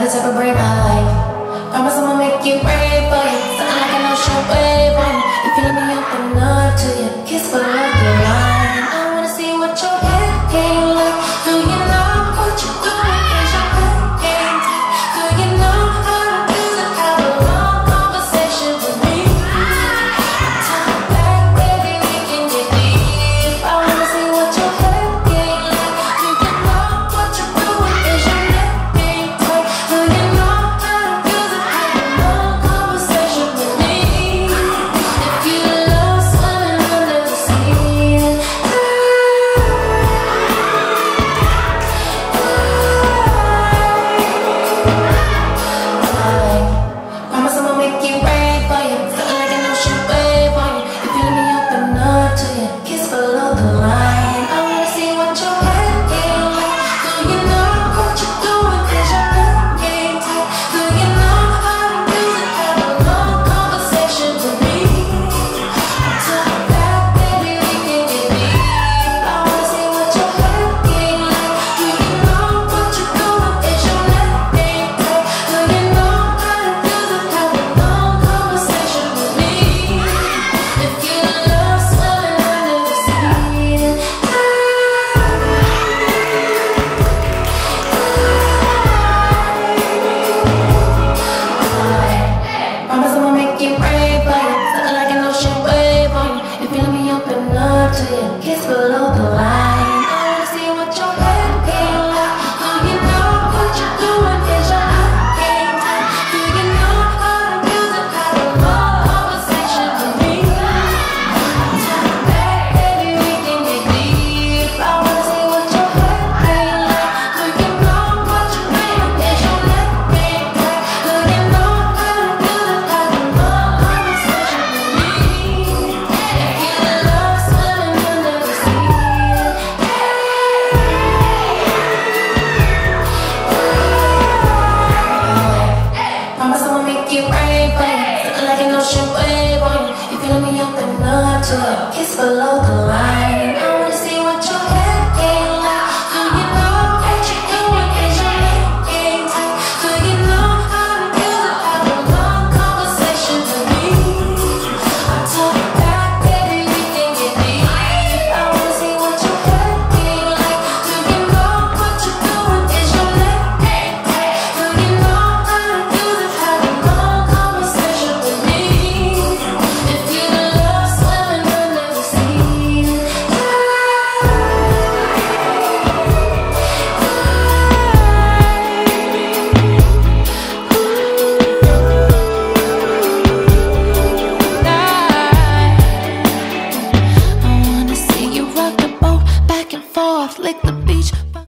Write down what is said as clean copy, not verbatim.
the type of brave I like. Promise I'ma make you brave for you. Something like an ocean wave on you. You feeling me open up to you. Kiss below the line. I wanna see what your head game like. Do you know what you're doing? Is your head game tight? Do you know how to do it? Have a long conversation with me. Talk back, baby, we can get deep. I wanna see what your head game like. Do you know what you're doing? Is your head game tight? Do you know how to do it? Have a long conversation with me. If you love swimming under the sea, promise I'ma make you rain for you. Something like an ocean wave on you. You feeling me open up to you. Kiss below the line. I wanna see what your head game like. Do you know what you're doing? Is your head game tight? Do you know how to do it? Have a long conversation with me. Talk back, baby, we can get deep. I wanna see what your head game like. Do you know what you're doing? Is your head game tight? Do you know how to do it? Have a long conversation with me. If you love swimming under the sea, promise I'ma make you brave for you. Something like an ocean wave on you. You feeling me open up to you. Kiss below the line. I wanna see what your head game like. Do you know what you're doing? Is your head game tight? Do you know how to do it? Have a long conversation with me. Talk back, baby, we can get deep. I wanna see what your head game like. Do you know what you're doing? Is your head game tight? Do you know how to do it? Have a long conversation with me. If you love swimming under the sea, promise I'ma make you rain for you. Something like an ocean wave on you. You feeling me open up to it. Kiss below the line. I wanna see what your head game like. Do you know what you're doing? Is your head game tight? Do you know how to do it? Have a long conversation with me. Talk back, baby, we can get deep. I wanna see what your head game like. Do you know what you're doing? Is your head game tight? Do you know how to do it? Have a long conversation with me. If you love swimming under the sea, I wanna see you rock the boat back and forth, lick